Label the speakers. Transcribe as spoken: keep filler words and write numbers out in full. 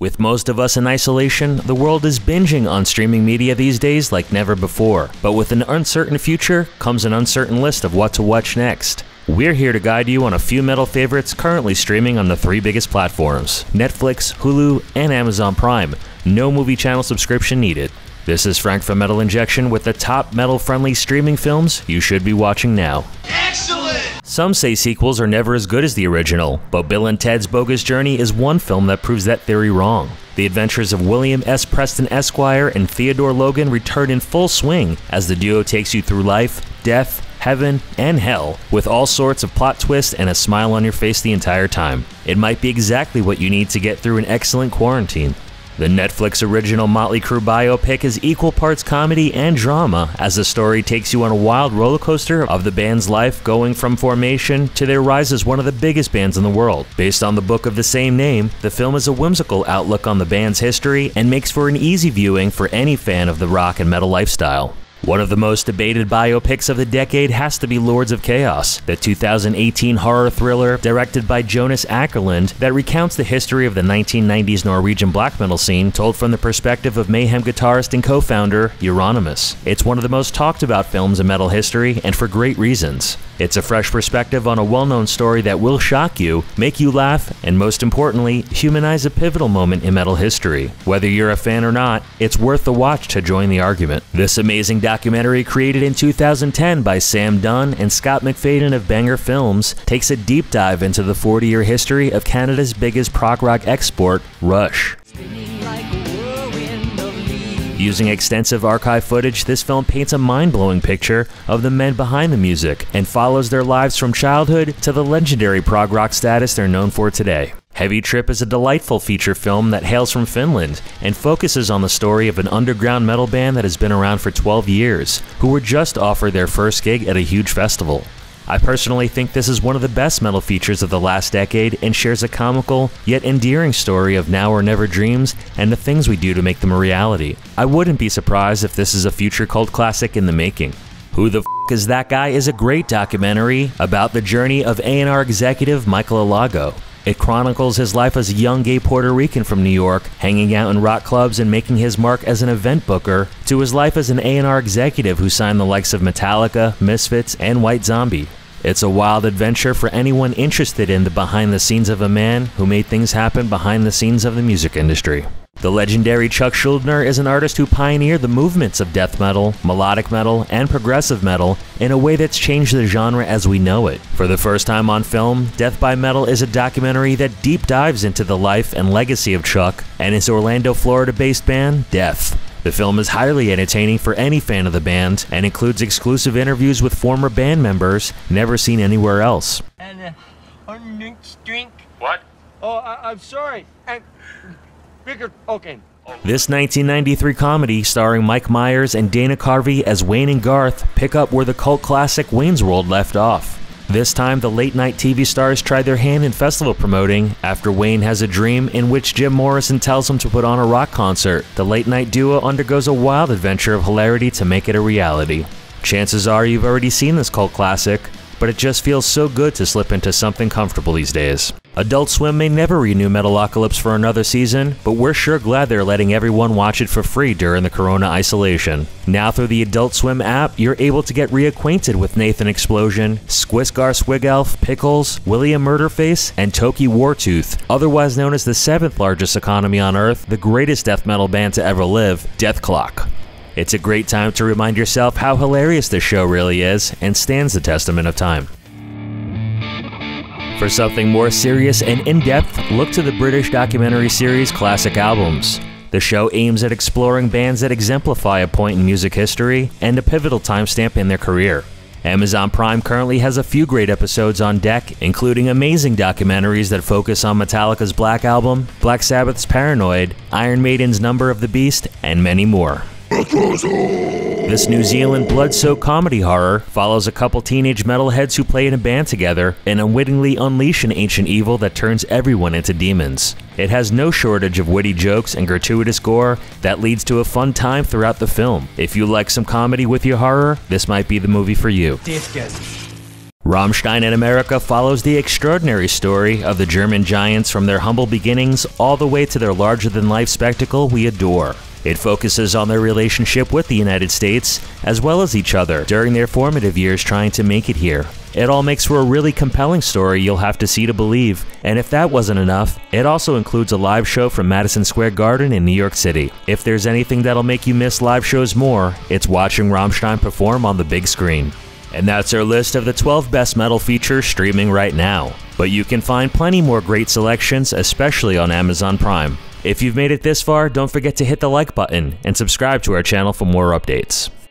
Speaker 1: With most of us in isolation, the world is binging on streaming media these days like never before. But with an uncertain future comes an uncertain list of what to watch next. We're here to guide you on a few metal favorites currently streaming on the three biggest platforms: Netflix, Hulu, and Amazon Prime. No movie channel subscription needed. This is Frank from Metal Injection with the top metal-friendly streaming films you should be watching now.
Speaker 2: Excellent!
Speaker 1: Some say sequels are never as good as the original, but Bill and Ted's Bogus Journey is one film that proves that theory wrong. The adventures of William S. Preston Esquire and Theodore Logan return in full swing as the duo takes you through life, death, heaven, and hell, with all sorts of plot twists and a smile on your face the entire time. It might be exactly what you need to get through an excellent quarantine. The Netflix original Motley Crue biopic is equal parts comedy and drama, as the story takes you on a wild roller coaster of the band's life going from formation to their rise as one of the biggest bands in the world. Based on the book of the same name, the film is a whimsical outlook on the band's history and makes for an easy viewing for any fan of the rock and metal lifestyle. One of the most debated biopics of the decade has to be Lords of Chaos, the two thousand eighteen horror thriller directed by Jonas Åkerlund that recounts the history of the nineteen nineties Norwegian black metal scene told from the perspective of Mayhem guitarist and co-founder Euronymous. It's one of the most talked about films in metal history, and for great reasons. It's a fresh perspective on a well-known story that will shock you, make you laugh, and most importantly, humanize a pivotal moment in metal history. Whether you're a fan or not, it's worth the watch to join the argument. This amazing documentary, created in two thousand ten by Sam Dunn and Scott McFadden of Banger Films, takes a deep dive into the forty-year history of Canada's biggest prog rock export, Rush. Using extensive archive footage, this film paints a mind-blowing picture of the men behind the music and follows their lives from childhood to the legendary prog rock status they're known for today. Heavy Trip is a delightful feature film that hails from Finland and focuses on the story of an underground metal band that has been around for twelve years, who were just offered their first gig at a huge festival. I personally think this is one of the best metal features of the last decade and shares a comical yet endearing story of now or never dreams and the things we do to make them a reality. I wouldn't be surprised if this is a future cult classic in the making. Who the F*** is That Guy is a great documentary about the journey of A and R executive Michael Alago. It chronicles his life as a young gay Puerto Rican from New York, hanging out in rock clubs and making his mark as an event booker, to his life as an A and R executive who signed the likes of Metallica, Misfits, and White Zombie. It's a wild adventure for anyone interested in the behind the scenes of a man who made things happen behind the scenes of the music industry. The legendary Chuck Schuldiner is an artist who pioneered the movements of death metal, melodic metal, and progressive metal in a way that's changed the genre as we know it. For the first time on film, Death by Metal is a documentary that deep dives into the life and legacy of Chuck and his Orlando, Florida-based band, Death. The film is highly entertaining for any fan of the band and includes exclusive interviews with former band members never seen anywhere else.
Speaker 3: And uh, our next drink.
Speaker 2: What?
Speaker 3: Oh, I I'm sorry. And bigger. Okay.
Speaker 1: This nineteen ninety-three comedy, starring Mike Myers and Dana Carvey as Wayne and Garth, pick up where the cult classic Wayne's World left off. This time, the late-night T V stars tried their hand in festival promoting after Wayne has a dream in which Jim Morrison tells him to put on a rock concert. The late-night duo undergoes a wild adventure of hilarity to make it a reality. Chances are you've already seen this cult classic, but it just feels so good to slip into something comfortable these days. Adult Swim may never renew Metalocalypse for another season, but we're sure glad they're letting everyone watch it for free during the corona isolation. Now through the Adult Swim app, you're able to get reacquainted with Nathan Explosion, Squisgar Squigelf, Pickles, William Murderface, and Toki Wartooth, otherwise known as the seventh largest economy on Earth, the greatest death metal band to ever live, Deathclock. It's a great time to remind yourself how hilarious this show really is and stands the testament of time. For something more serious and in-depth, look to the British documentary series Classic Albums. The show aims at exploring bands that exemplify a point in music history and a pivotal timestamp in their career. Amazon Prime currently has a few great episodes on deck, including amazing documentaries that focus on Metallica's Black Album, Black Sabbath's Paranoid, Iron Maiden's Number of the Beast, and many more. This New Zealand blood-soaked comedy horror follows a couple teenage metalheads who play in a band together and unwittingly unleash an ancient evil that turns everyone into demons. It has no shortage of witty jokes and gratuitous gore that leads to a fun time throughout the film. If you like some comedy with your horror, this might be the movie for you. Rammstein in America follows the extraordinary story of the German giants from their humble beginnings all the way to their larger-than-life spectacle we adore. It focuses on their relationship with the United States, as well as each other, during their formative years trying to make it here. It all makes for a really compelling story you'll have to see to believe, and if that wasn't enough, it also includes a live show from Madison Square Garden in New York City. If there's anything that'll make you miss live shows more, it's watching Rammstein perform on the big screen. And that's our list of the twelve best metal features streaming right now. But you can find plenty more great selections, especially on Amazon Prime. If you've made it this far, don't forget to hit the like button and subscribe to our channel for more updates.